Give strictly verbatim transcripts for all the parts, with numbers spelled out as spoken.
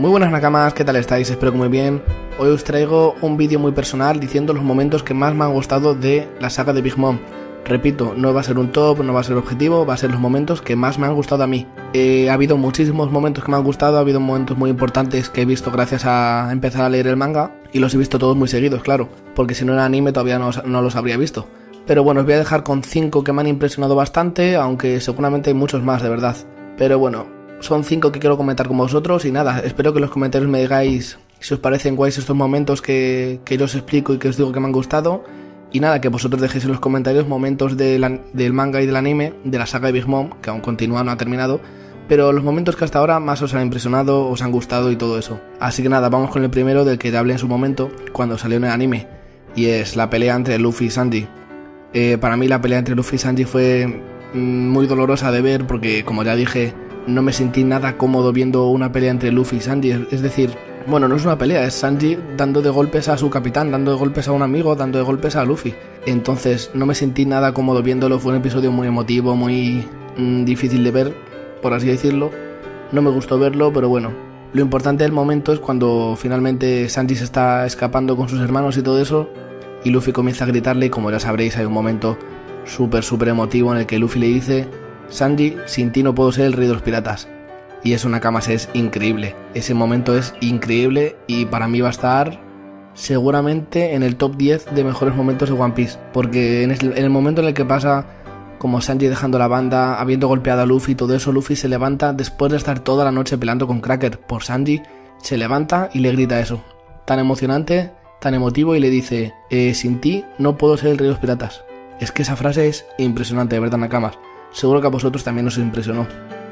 Muy buenas nakamas, ¿qué tal estáis? Espero que muy bien. Hoy os traigo un vídeo muy personal diciendo los momentos que más me han gustado de la saga de Big Mom. Repito, no va a ser un top, no va a ser objetivo, va a ser los momentos que más me han gustado a mí. Eh, ha habido muchísimos momentos que me han gustado, ha habido momentos muy importantes que he visto gracias a empezar a leer el manga, y los he visto todos muy seguidos, claro, porque si no era anime todavía no, no los habría visto. Pero bueno, os voy a dejar con cinco que me han impresionado bastante, aunque seguramente hay muchos más, de verdad. Pero bueno, son cinco que quiero comentar con vosotros y nada, espero que en los comentarios me digáis si os parecen guays estos momentos que, que yo os explico y que os digo que me han gustado. Y nada, que vosotros dejéis en los comentarios momentos de la, del manga y del anime, de la saga de Big Mom, que aún continúa, no ha terminado, pero los momentos que hasta ahora más os han impresionado, os han gustado y todo eso. Así que nada, vamos con el primero del que ya hablé en su momento, cuando salió en el anime, y es la pelea entre Luffy y Sanji. Eh, para mí la pelea entre Luffy y Sanji fue mm, muy dolorosa de ver, porque como ya dije, no me sentí nada cómodo viendo una pelea entre Luffy y Sanji, es decir... Bueno, no es una pelea, es Sanji dando de golpes a su capitán, dando de golpes a un amigo, dando de golpes a Luffy. Entonces no me sentí nada cómodo viéndolo, fue un episodio muy emotivo, muy mmm, difícil de ver, por así decirlo. No me gustó verlo, pero bueno. Lo importante del momento es cuando finalmente Sanji se está escapando con sus hermanos y todo eso, y Luffy comienza a gritarle, y como ya sabréis hay un momento súper súper emotivo en el que Luffy le dice: Sanji, sin ti no puedo ser el rey de los piratas. Y eso, nakamas, es increíble. Ese momento es increíble y para mí va a estar seguramente en el top diez de mejores momentos de One Piece. Porque en el, en el momento en el que pasa como Sanji dejando la banda, habiendo golpeado a Luffy y todo eso, Luffy se levanta después de estar toda la noche peleando con Cracker por Sanji, se levanta y le grita eso. Tan emocionante, tan emotivo, y le dice: eh, sin ti no puedo ser el rey de los piratas. Es que esa frase es impresionante, de verdad, nakamas. Seguro que a vosotros también os impresionó.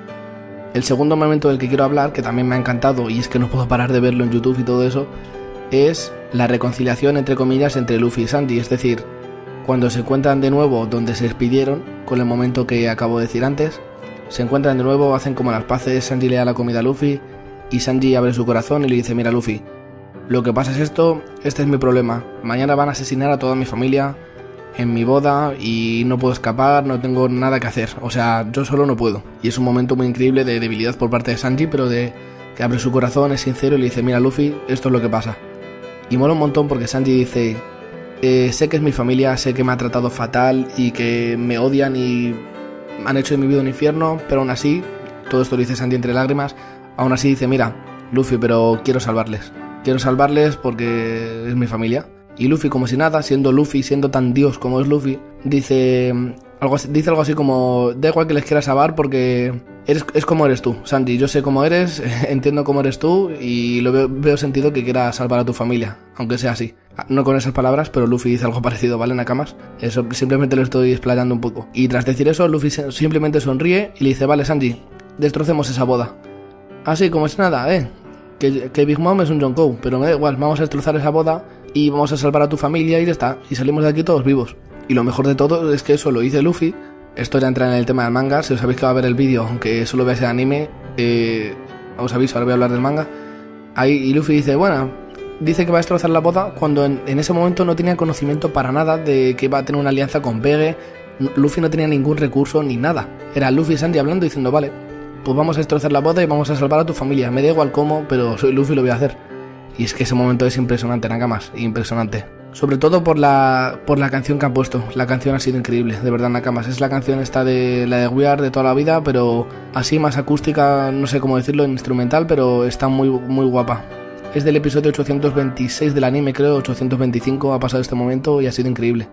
El segundo momento del que quiero hablar, que también me ha encantado y es que no puedo parar de verlo en YouTube y todo eso, es la reconciliación, entre comillas, entre Luffy y Sanji. Es decir, cuando se encuentran de nuevo donde se despidieron, con el momento que acabo de decir antes, se encuentran de nuevo, hacen como las paces, Sanji le da la comida a Luffy y Sanji abre su corazón y le dice: mira, Luffy, lo que pasa es esto, este es mi problema, mañana van a asesinar a toda mi familia en mi boda y no puedo escapar, no tengo nada que hacer, o sea, yo solo no puedo. Y es un momento muy increíble de debilidad por parte de Sanji, pero de que abre su corazón, es sincero y le dice: mira, Luffy, esto es lo que pasa. Y mola un montón porque Sanji dice: eh, sé que es mi familia, sé que me ha tratado fatal y que me odian y han hecho de mi vida un infierno, pero aún así, todo esto lo dice Sanji entre lágrimas, aún así dice: mira, Luffy, pero quiero salvarles, quiero salvarles porque es mi familia. Y Luffy, como si nada, siendo Luffy, siendo tan dios como es Luffy, dice algo así, dice algo así como: da igual que les quieras salvar porque eres, es como eres tú, Sanji, yo sé cómo eres, entiendo cómo eres tú y lo veo, veo sentido que quieras salvar a tu familia, aunque sea así. No con esas palabras, pero Luffy dice algo parecido, ¿vale, nakamas? Eso simplemente lo estoy explayando un poco. Y tras decir eso, Luffy simplemente sonríe y le dice: vale, Sanji, destrocemos esa boda. Así como es nada, eh, que, que Big Mom es un Yonkou, pero me da igual, vamos a destrozar esa boda y vamos a salvar a tu familia y ya está, y salimos de aquí todos vivos. Y lo mejor de todo es que eso lo dice Luffy. Esto ya entra en el tema del manga, si os sabéis que va a ver el vídeo, aunque solo veáis el anime, eh, os aviso, ahora voy a hablar del manga. Ahí, y Luffy dice, bueno, dice que va a destrozar la boda cuando en, en ese momento no tenía conocimiento para nada de que iba a tener una alianza con Bege. Luffy no tenía ningún recurso ni nada, era Luffy y Sanji hablando diciendo: vale, pues vamos a destrozar la boda y vamos a salvar a tu familia, me da igual cómo, pero soy Luffy y lo voy a hacer. Y es que ese momento es impresionante, nakamas, impresionante. Sobre todo por la por la canción que han puesto. La canción ha sido increíble, de verdad, nakamas. Es la canción esta de la de We Are de toda la vida, pero así más acústica, no sé cómo decirlo, instrumental, pero está muy, muy guapa. Es del episodio ochocientos veintiséis del anime, creo, ochocientos veinticinco ha pasado este momento y ha sido increíble.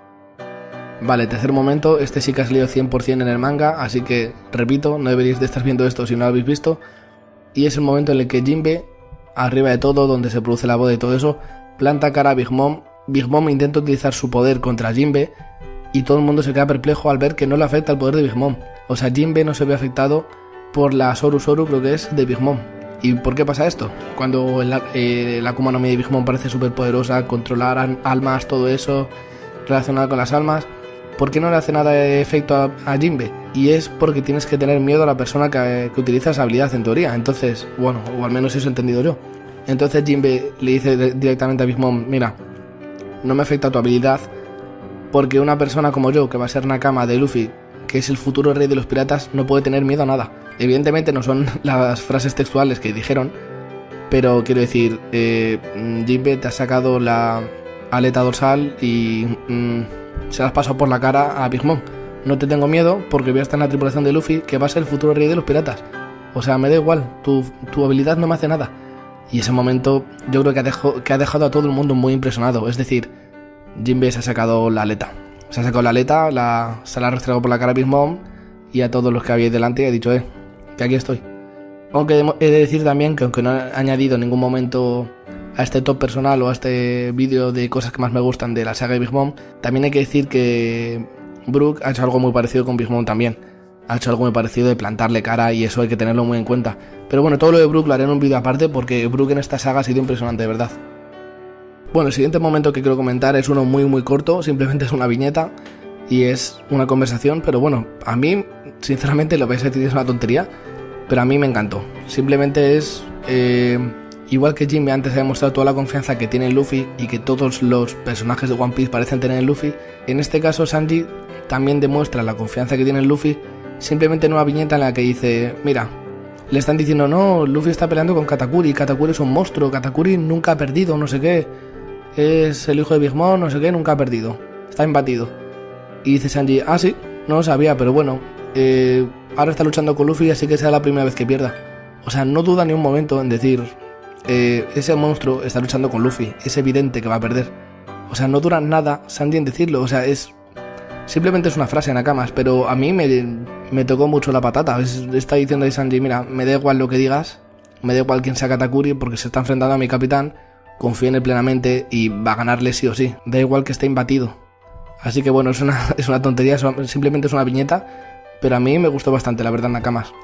Vale, tercer momento, este sí que ha salido cien por cien en el manga, así que, repito, no deberíais de estar viendo esto si no lo habéis visto. Y es el momento en el que Jinbe, arriba de todo, donde se produce la boda y todo eso, planta cara a Big Mom. Big Mom intenta utilizar su poder contra Jinbe y todo el mundo se queda perplejo al ver que no le afecta el poder de Big Mom. O sea, Jinbe no se ve afectado por la Soru Soru, creo que es, de Big Mom. ¿Y por qué pasa esto? Cuando el, eh, la Akuma no Mi de Big Mom parece súper poderosa, controlar almas, todo eso relacionado con las almas, ¿por qué no le hace nada de efecto a, a Jinbe? Y es porque tienes que tener miedo a la persona que, que utiliza esa habilidad, en teoría. Entonces, bueno, o al menos eso he entendido yo. Entonces Jinbe le dice de, directamente a Big Mom: mira, no me afecta tu habilidad porque una persona como yo, que va a ser nakama de Luffy, que es el futuro rey de los piratas, no puede tener miedo a nada. Evidentemente no son las frases textuales que dijeron, pero quiero decir, eh, Jinbe te ha sacado la aleta dorsal y mmm, se la has pasado por la cara a Big Mom. No te tengo miedo porque voy a estar en la tripulación de Luffy, que va a ser el futuro rey de los piratas. O sea, me da igual, tu, tu habilidad no me hace nada. Y ese momento yo creo que ha, dejo, que ha dejado a todo el mundo muy impresionado. Es decir, Jinbe se ha sacado la aleta. Se ha sacado la aleta, la, se la ha restregado por la cara a Big Mom y a todos los que había ahí delante y ha dicho, eh, que aquí estoy. Aunque he de decir también que aunque no he añadido en ningún momento a este top personal o a este vídeo de cosas que más me gustan de la saga de Big Mom, también hay que decir que Brook ha hecho algo muy parecido con Big Mom también. Ha hecho algo muy parecido de plantarle cara y eso hay que tenerlo muy en cuenta. Pero bueno, todo lo de Brook lo haré en un vídeo aparte porque Brook en esta saga ha sido impresionante, de verdad. Bueno, el siguiente momento que quiero comentar es uno muy muy corto, simplemente es una viñeta y es una conversación, pero bueno, a mí, sinceramente, lo vais a decir es una tontería, pero a mí me encantó. Simplemente es... Eh, igual que Jinbe antes ha demostrado toda la confianza que tiene en Luffy y que todos los personajes de One Piece parecen tener en Luffy, en este caso Sanji también demuestra la confianza que tiene en Luffy, simplemente en una viñeta en la que dice, mira, le están diciendo, no, Luffy está peleando con Katakuri, Katakuri es un monstruo, Katakuri nunca ha perdido, no sé qué, es el hijo de Big Mom, no sé qué, nunca ha perdido, está imbatido. Y dice Sanji, ah sí, no lo sabía, pero bueno, eh, ahora está luchando con Luffy, así que será la primera vez que pierda. O sea, no duda ni un momento en decir... Eh, ese monstruo está luchando con Luffy, es evidente que va a perder. O sea, no dura nada Sanji en decirlo, o sea, es... Simplemente es una frase, Nakamas, pero a mí me, me tocó mucho la patata. Es, está diciendo ahí Sanji, mira, me da igual lo que digas, me da igual quién sea Katakuri, porque se está enfrentando a mi capitán, confío en él plenamente y va a ganarle sí o sí, da igual que esté imbatido. Así que bueno, es una, es una tontería, simplemente es una viñeta, pero a mí me gustó bastante, la verdad, Nakamas.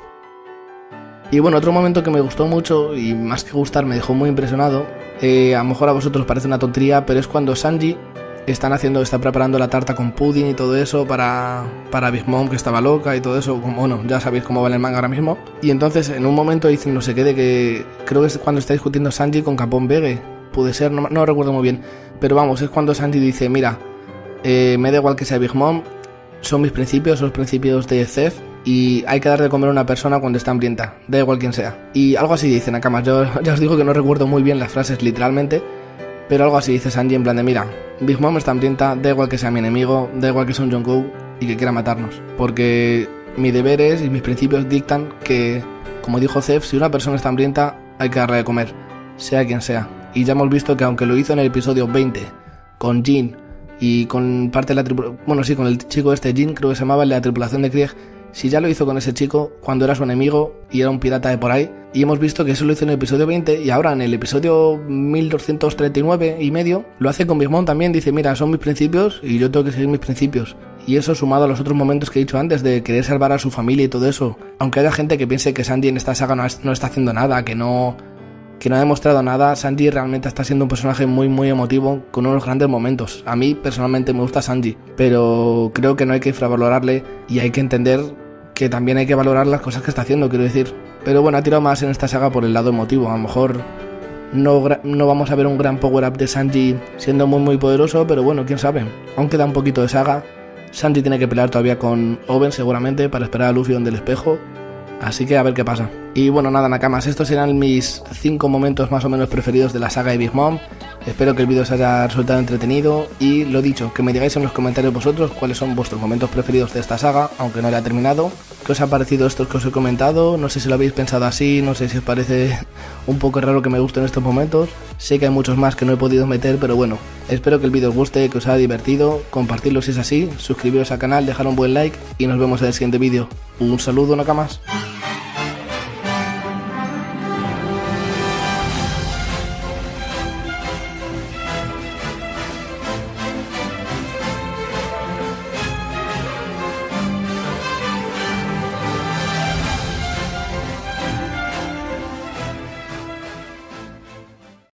Y bueno, otro momento que me gustó mucho y más que gustar me dejó muy impresionado, eh, a lo mejor a vosotros parece una tontería, pero es cuando Sanji están haciendo, está preparando la tarta con pudding y todo eso para, para Big Mom, que estaba loca y todo eso, como, bueno, ya sabéis cómo va el manga ahora mismo. Y entonces en un momento dicen no sé qué de que, creo que es cuando está discutiendo Sanji con Capón Bege, puede ser, no, no recuerdo muy bien, pero vamos, es cuando Sanji dice, mira, eh, me da igual que sea Big Mom, son mis principios, son los principios de Zeff, y hay que dar de comer a una persona cuando está hambrienta, da igual quién sea. Y algo así dice Nakamas, yo ya os digo que no recuerdo muy bien las frases literalmente, pero algo así dice Sanji en plan de, mira, Big Mom está hambrienta, da igual que sea mi enemigo, da igual que sea un Yonkou y que quiera matarnos, porque mis deberes y mis principios dictan que, como dijo Zeff, si una persona está hambrienta hay que darle de comer, sea quien sea. Y ya hemos visto que aunque lo hizo en el episodio veinte con Jin y con parte de la tripulación, bueno sí, con el chico este Jin, creo que se llamaba, el de la tripulación de Krieg, si ya lo hizo con ese chico cuando era su enemigo y era un pirata de por ahí, y hemos visto que eso lo hizo en el episodio veinte y ahora en el episodio mil doscientos treinta y nueve y medio lo hace con Big Mom también, dice, mira, son mis principios y yo tengo que seguir mis principios. Y eso sumado a los otros momentos que he dicho antes de querer salvar a su familia y todo eso, aunque haya gente que piense que Sanji en esta saga no, no está haciendo nada, que no... que no ha demostrado nada, Sanji realmente está siendo un personaje muy muy emotivo con unos grandes momentos. A mí personalmente me gusta Sanji, pero creo que no hay que infravalorarle y hay que entender que también hay que valorar las cosas que está haciendo, quiero decir. Pero bueno, ha tirado más en esta saga por el lado emotivo. A lo mejor no, no vamos a ver un gran power up de Sanji siendo muy muy poderoso, pero bueno, quién sabe. Aún queda un poquito de saga. Sanji tiene que pelear todavía con Oben seguramente para esperar a Luffy donde el espejo. Así que a ver qué pasa. Y bueno, nada, Nakamas, estos serán mis cinco momentos más o menos preferidos de la saga de Big Mom. Espero que el vídeo os haya resultado entretenido y lo dicho, que me digáis en los comentarios vosotros cuáles son vuestros momentos preferidos de esta saga, aunque no la he terminado. ¿Qué os ha parecido estos que os he comentado? No sé si lo habéis pensado así, no sé si os parece un poco raro que me gusten estos momentos. Sé que hay muchos más que no he podido meter, pero bueno, espero que el vídeo os guste, que os haya divertido, compartirlo si es así, suscribiros al canal, dejar un buen like y nos vemos en el siguiente vídeo. Un saludo, Nakamas.